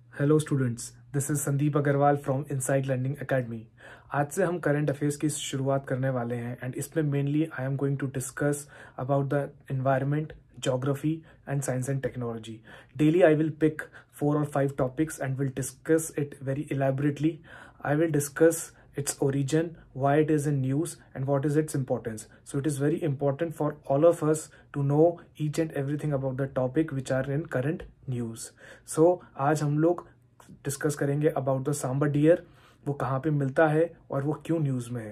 Hello students, this is Sandeep Agrawal from inside learning academy. आज से हम करंट अफेयर्स की शुरुआत करने वाले हैं एंड इसमें mainly I am going to discuss about the environment, geography and science and technology. Daily I will pick 4 or 5 topics and will discuss it very elaborately. I will discuss its origin, why it is in news and what is its importance. So it is very important for all of us to know each and everything about the topic which are in current news. So आज हम लोग discuss करेंगे about the sambar dear, वो कहाँ पे मिलता है और वो क्यों न्यूज़ में है।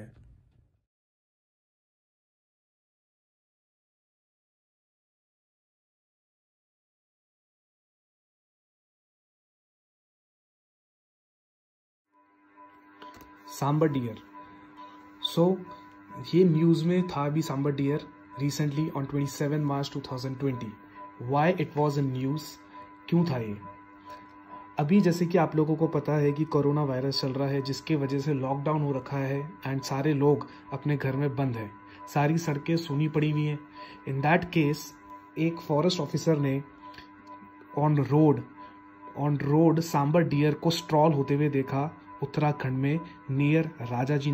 सांबर डियर, सो ये न्यूज़ में था भी sambar deer recently on 27 March 2020। Why it was in news, क्यों था ये? अभी जैसे कि आप लोगों को पता है कि कोरोना वायरस चल रहा है, जिसके वजह से लॉकडाउन हो रखा है एंड सारे लोग अपने घर में बंद हैं, सारी सड़कें सूनी पड़ी हुई हैं। इन दैट केस एक फॉरेस्ट ऑफिसर ने ऑन रोड सांबर डियर को स्ट्रॉल होते हुए देखा उत्तराखंड में near Rajaji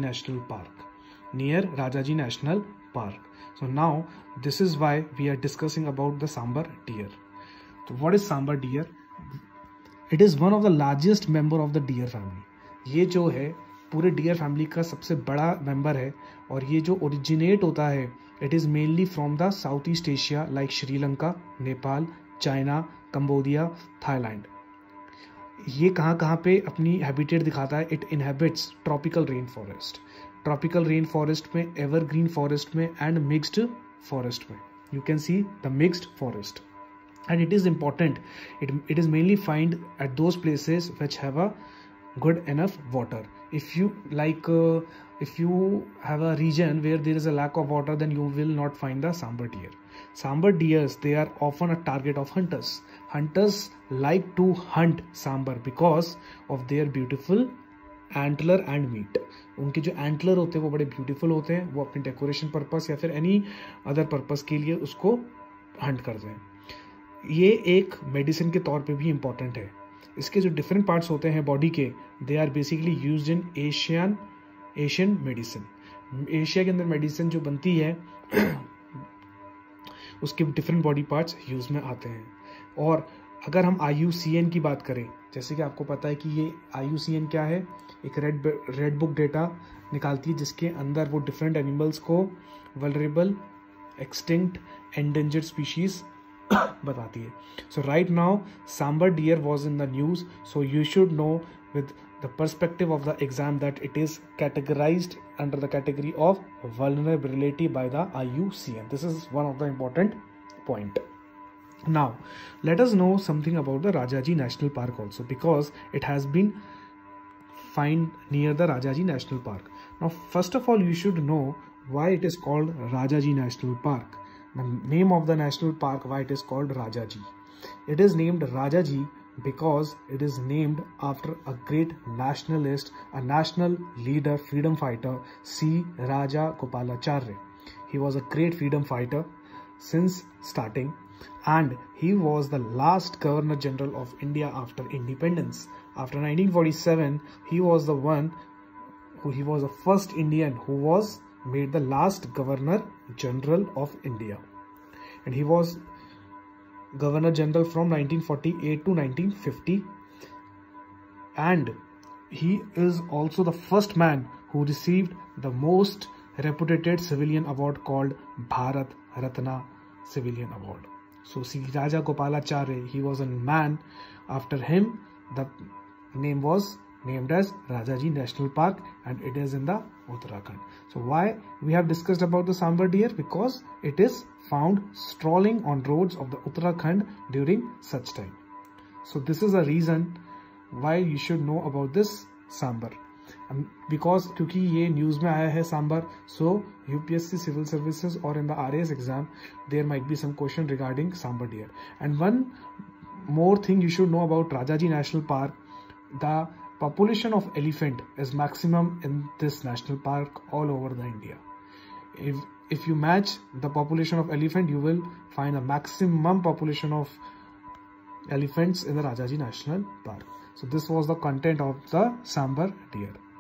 national park. So now this is why we are discussing about the sambar deer. तो what is sambar deer? It is one of the largest member of the deer family. ये जो है पूरे डियर फैमिली का सबसे बड़ा मेंबर है और ये जो ओरिजिनेट होता है it is mainly from the south east Asia like Sri Lanka, Nepal, China, Cambodia, Thailand. ये कहाँ पे अपनी हैबिटेट दिखाता है? It inhabits tropical rain forest में, एवरग्रीन फॉरेस्ट में एंड मिक्स्ड फॉरेस्ट में। You can see the mixed forest and it is important. It is mainly find at those places which have a good enough water. If you if you have a region where there is a lack of water, then you will not find the sambar deer. Sambar deers, they are often a target of hunters like to hunt sambar because of their beautiful antler and meat. उनके जो antler होते हैं वो बड़े beautiful होते हैं, वो अपने डेकोरेशन पर्पस या फिर एनी अदर पर्पस के लिए उसको हंट करते हैं। ये एक मेडिसिन के तौर पे भी इम्पॉर्टेंट है। इसके जो डिफरेंट पार्ट्स होते हैं बॉडी के, they are basically used in Asian medicine. Asia के अंदर मेडिसिन जो बनती है उसके डिफरेंट बॉडी पार्ट्स यूज में आते हैं। और अगर हम IUCN की बात करें, जैसे कि आपको पता है कि ये IUCN क्या है, एक रेड बुक डेटा निकालती है जिसके अंदर वो डिफरेंट एनिमल्स को वल्नरेबल, एक्सटिंक्ट, एंडेंजर्ड स्पीशीज बताती है। So right now sambar deer was in the news, so you should know with the perspective of the exam that it is categorised under the category of vulnerability by the IUCN. This is one of the important point. Now let us know something about the Rajaji National Park also, because it has been found near the Rajaji National Park. Now first of all you should know why it is called Rajaji National Park. The name of the national park, why it is called Rajaji. It is named Rajaji because it is named after a great nationalist, a national leader, freedom fighter, C. Raja Gopalacharya. He was a great freedom fighter since starting, and he was the last Governor General of India after independence. After 1947, he was the first Indian who was made the last Governor General of India, and he was Governor General from 1948 to 1950, and he is also the first man who received the most reputed civilian award called Bharat Ratna Civilian Award. So Sri Raja Gopalacharya, he was a man. After him the name was named as Rajaji National Park, and it is in the Uttarakhand. So why we have discussed about the sambar deer? Because it is found strolling on roads of the Uttarakhand during such time. So this is a reason why you should know about this sambar. Because क्योंकि ये news में आया है sambar, so UPSC civil services or in the RAS exam there might be some question regarding sambar deer. And one more thing you should know about Rajaji National Park: the population of elephant is maximum in this national park all over the India. If you match the population of elephant, you will find a maximum population of elephants in the Rajaji National Park. So this was the content of the Sambhar deer.